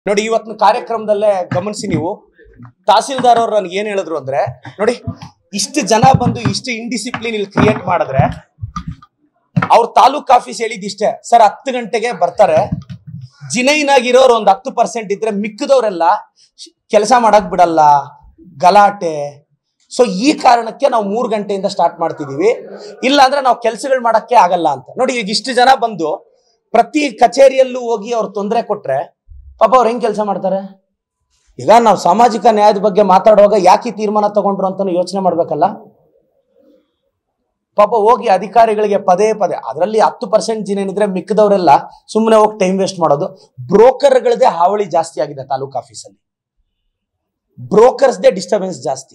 ನೋಡಿ ಇವತ್ತಿನ ಕಾರ್ಯಕ್ರಮದಲ್ಲೇ ಗಮನಿಸಿ ನೀವು ತಹಸೀಲ್ದಾರ್ ಅವರು ನನಗೆ ಏನ್ ಹೇಳಿದ್ರು ಅಂದ್ರೆ ನೋಡಿ ಇಷ್ಟು ಜನ ಬಂದು ಇಷ್ಟು ಇಂಡಿಸಿಪ್ಲಿನ್ ಇಲ್ಲಿ ಕ್ರಿಯೇಟ್ ಮಾಡಿದ್ರೆ ಅವ್ರ ತಾಲೂಕ್ ಆಫೀಸ್ ಹೇಳಿದಿಷ್ಟೇ ಸರ್ 10 ಗಂಟೆಗೆ ಬರ್ತಾರೆ ಜಿನೈನ್ ಆಗಿರೋರು ಒಂದು 10% ಇದ್ರೆ ಮಿಕ್ಕದವರೆಲ್ಲ ಕೆಲಸ ಮಾಡಕ್ ಬಿಡಲ್ಲ ಗಲಾಟೆ ಸೊ ಈ ಕಾರಣಕ್ಕೆ ನಾವು 3 ಗಂಟೆಯಿಂದ ಸ್ಟಾರ್ಟ್ ಮಾಡ್ತಿದೀವಿ ಇಲ್ಲ ಅಂದ್ರೆ ನಾವು ಕೆಲಸಗಳು ಮಾಡಕ್ಕೆ ಆಗಲ್ಲ ಅಂತ ನೋಡಿ ಈಗ ಇಷ್ಟು ಜನ ಬಂದು ಪ್ರತಿ ಕಚೇರಿಯಲ್ಲೂ ಹೋಗಿ ಅವ್ರು ತೊಂದರೆ ಕೊಟ್ರೆ ಪಾಪ ಅವ್ರು ಹೆಂಗ್ ಕೆಲಸ ಮಾಡ್ತಾರೆ ಈಗ ನಾವು ಸಾಮಾಜಿಕ ನ್ಯಾಯದ ಬಗ್ಗೆ ಮಾತಾಡುವಾಗ ಯಾಕೆ ತೀರ್ಮಾನ ತಗೊಂಡ್ರು ಅಂತ ಯೋಚನೆ ಮಾಡ್ಬೇಕಲ್ಲ ಪಾಪ ಹೋಗಿ ಅಧಿಕಾರಿಗಳಿಗೆ ಪದೇ ಪದೇ ಅದರಲ್ಲಿ 10% ಜಿನೇನಿದ್ರೆ ಮಿಕ್ಕದವರೆಲ್ಲ ಸುಮ್ಮನೆ ಹೋಗಿ ಟೈಮ್ ವೇಸ್ಟ್ ಮಾಡೋದು ಬ್ರೋಕರ್ಗಳದೇ ಹಾವಳಿ ಜಾಸ್ತಿ ಆಗಿದೆ ತಾಲೂಕ್ ಆಫೀಸಲ್ಲಿ ಬ್ರೋಕರ್ಸ್ದೇ ಡಿಸ್ಟರ್ಬೆನ್ಸ್ ಜಾಸ್ತಿ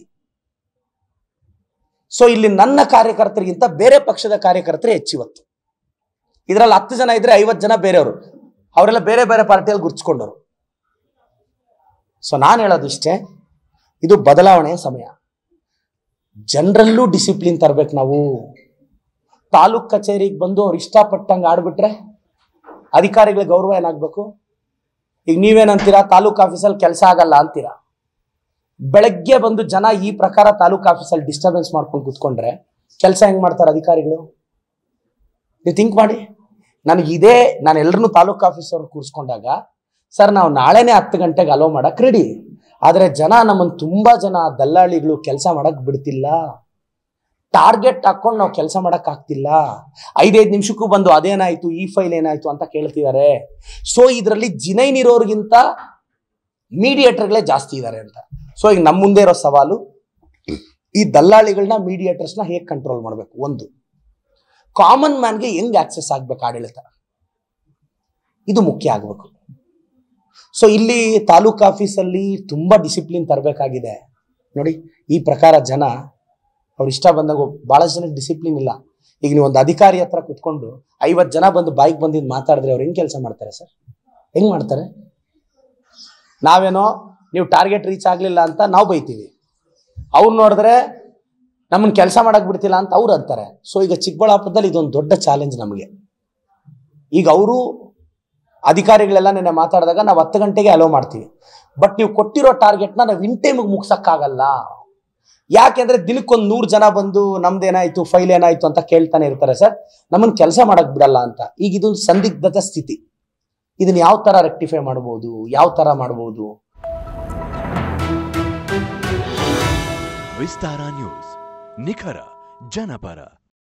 ಸೊ ಇಲ್ಲಿ ನನ್ನ ಕಾರ್ಯಕರ್ತರಿಗಿಂತ ಬೇರೆ ಪಕ್ಷದ ಕಾರ್ಯಕರ್ತರೇ ಹೆಚ್ಚಿವತ್ತು ಇದರಲ್ಲಿ 10 ಜನ ಇದ್ರೆ 50 ಜನ ಬೇರೆಯವರು ಅವರೆಲ್ಲ ಬೇರೆ ಬೇರೆ ಪಾರ್ಟಿಯಲ್ಲಿ ಗುರ್ಸ್ಕೊಂಡವರು ಸೊ ನಾನು ಹೇಳೋದು ಇಷ್ಟೇ ಇದು ಬದಲಾವಣೆಯ ಸಮಯ ಜನರಲ್ಲೂ ಡಿಸಿಪ್ಲಿನ್ ತರಬೇಕು ನಾವು ತಾಲೂಕ್ ಕಚೇರಿಗೆ ಬಂದು ಅವ್ರು ಇಷ್ಟಪಟ್ಟಂಗೆ ಆಡ್ಬಿಟ್ರೆ ಅಧಿಕಾರಿಗಳಿಗೆ ಗೌರವ ಏನಾಗಬೇಕು ಈಗ ನೀವೇನಂತೀರಾ ತಾಲೂಕ್ ಆಫೀಸಲ್ಲಿ ಕೆಲಸ ಆಗಲ್ಲ ಅಂತೀರಾ ಬೆಳಗ್ಗೆ ಬಂದು ಜನ ಈ ಪ್ರಕಾರ ತಾಲೂಕ್ ಆಫೀಸಲ್ಲಿ ಡಿಸ್ಟರ್ಬೆನ್ಸ್ ಮಾಡ್ಕೊಂಡು ಕೂತ್ಕೊಂಡ್ರೆ ಕೆಲಸ ಹೆಂಗ್ ಮಾಡ್ತಾರೆ ಅಧಿಕಾರಿಗಳು ನೀವು ಥಿಂಕ್ ಮಾಡಿ ನಾನು ಎಲ್ಲರನ್ನೂ ತಾಲೂಕ್ ಆಫೀಸ್ ಅವ್ರು ಕೂರಿಸ್ಕೊಂಡಾಗ ಸರ್ ನಾವು ನಾಳೆನೇ 10 ಗಂಟೆಗೆ ಅಲೋ ಮಾಡಕ್ ರೆಡಿ ಆದ್ರೆ ಜನ ನಮ್ಮನ್ನು ತುಂಬಾ ಜನ ದಲ್ಲಾಳಿಗಳು ಕೆಲಸ ಮಾಡಕ್ ಬಿಡ್ತಿಲ್ಲ ಟಾರ್ಗೆಟ್ ಹಾಕೊಂಡು ನಾವು ಕೆಲಸ ಮಾಡಕ್ ಆಗ್ತಿಲ್ಲ 5-5 ನಿಮಿಷಕ್ಕೂ ಬಂದು ಅದೇನಾಯ್ತು ಈ ಫೈಲ್ ಏನಾಯ್ತು ಅಂತ ಕೇಳ್ತಿದ್ದಾರೆ ಸೊ ಇದರಲ್ಲಿ ಜಿನೈನ್ ಇರೋರಿಗಿಂತ ಮೀಡಿಯೇಟರ್ಗಳೇ ಜಾಸ್ತಿ ಇದ್ದಾರೆ ಅಂತ ಸೊ ಈಗ ನಮ್ಮ ಮುಂದೆ ಇರೋ ಸವಾಲು ಈ ದಲ್ಲಾಳಿಗಳನ್ನ ಮೀಡಿಯೇಟರ್ಸ್ನ ಹೇಗೆ ಕಂಟ್ರೋಲ್ ಮಾಡಬೇಕು ಒಂದು ಕಾಮನ್ ಮ್ಯಾನ್ಗೆ ಹೆಂಗ್ ಆಕ್ಸೆಸ್ ಆಗ್ಬೇಕು ಆಡಳಿತ ಇದು ಮುಖ್ಯ ಆಗಬೇಕು ಸೊ ಇಲ್ಲಿ ತಾಲೂಕ್ ಆಫೀಸಲ್ಲಿ ತುಂಬಾ ಡಿಸಿಪ್ಲಿನ್ ತರಬೇಕಾಗಿದೆ ನೋಡಿ ಈ ಪ್ರಕಾರ ಜನ ಅವ್ರು ಇಷ್ಟ ಬಂದಾಗ ಬಹಳಷ್ಟು ಜನಕ್ಕೆ ಡಿಸಿಪ್ಲಿನ್ ಇಲ್ಲ ಈಗ ನೀವು ಒಂದು ಅಧಿಕಾರಿ ಹತ್ರ ಕುತ್ಕೊಂಡು 50 ಜನ ಬಂದು ಬಾಯಿಗೆ ಬಂದಿದ್ದು ಮಾತಾಡಿದ್ರೆ ಅವ್ರು ಹೆಂಗ್ ಕೆಲಸ ಮಾಡ್ತಾರೆ ಸರ್ ಹೆಂಗ್ ಮಾಡ್ತಾರೆ ನಾವೇನೋ ನೀವು ಟಾರ್ಗೆಟ್ ರೀಚ್ ಆಗ್ಲಿಲ್ಲ ಅಂತ ನಾವು ಬೈತೀವಿ ಅವ್ರು ನೋಡಿದ್ರೆ ನಮ್ಮನ್ನ ಕೆಲಸ ಮಾಡಕ್ ಬಿಡ್ತಿಲ್ಲ ಅಂತ ಅವ್ರು ಅಂತಾರೆ ಸೊ ಈಗ ಚಿಕ್ಕಬಳ್ಳಾಪುರದಲ್ಲಿ ಇದೊಂದು ದೊಡ್ಡ ಚಾಲೆಂಜ್ ನಮಗೆ ಈಗ ಅವರು ಅಧಿಕಾರಿಗಳೆಲ್ಲ ನೆನ್ನೆ ಮಾತಾಡಿದಾಗ ನಾವು 10 ಗಂಟೆಗೆ ಅಲೋ ಮಾಡ್ತೀವಿ ಬಟ್ ನೀವು ಕೊಟ್ಟಿರೋ ಟಾರ್ಗೆಟ್ನ ನಾವು ಇನ್ ಟೈಮಿಗೆ ಮುಗ್ಸಕ್ಕಾಗಲ್ಲ ಯಾಕೆಂದ್ರೆ ದಿನಕ್ಕೊಂದು 100 ಜನ ಬಂದು ನಮ್ದೇನಾಯ್ತು ಫೈಲ್ ಏನಾಯ್ತು ಅಂತ ಕೇಳ್ತಾನೆ ಇರ್ತಾರೆ ಸರ್ ನಮ್ಮನ್ನ ಕೆಲಸ ಮಾಡಕ್ ಬಿಡಲ್ಲ ಅಂತ ಈಗ ಇದೊಂದು ಸಂದಿಗ್ಧದ ಸ್ಥಿತಿ ಇದನ್ನ ಯಾವ ತರ ರೆಕ್ಟಿಫೈ ಮಾಡಬಹುದು ಯಾವ ತರ ಮಾಡಬಹುದು ವಿಸ್ತಾರ ನ್ಯೂಸ್ ನಿಖರ ಜನಪರ